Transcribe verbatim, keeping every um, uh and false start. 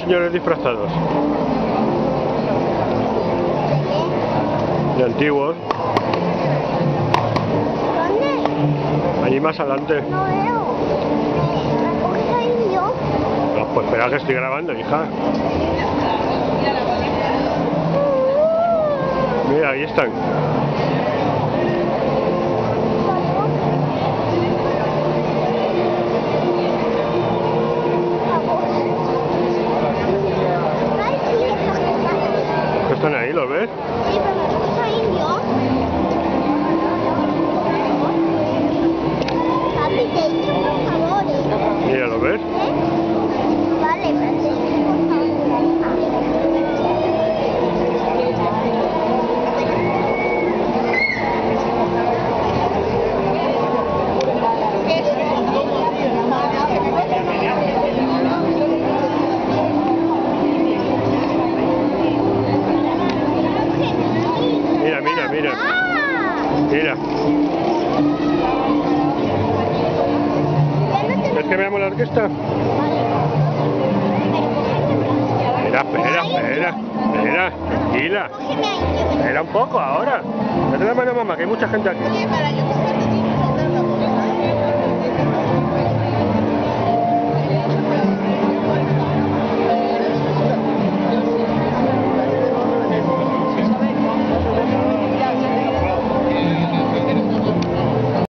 señores disfrazados. De antiguos. ¿Dónde? Allí más adelante. No veo. ¿Me coges ahí yo? No, pues espera que estoy grabando, hija. Mira, ahí están. Están ahí, ¿los ves? Sí, pero me coges ahí yo. Papi, te he dicho por favor, ¿eh? Mira, ¿los ves? ¿Eh? Vale, pero te he dicho por favor. Mira, mira, mira. Mira. ¿Es que veamos la orquesta? Espera, espera, espera. Espera, tranquila. Espera un poco ahora. Date la mano, mamá, que hay mucha gente aquí.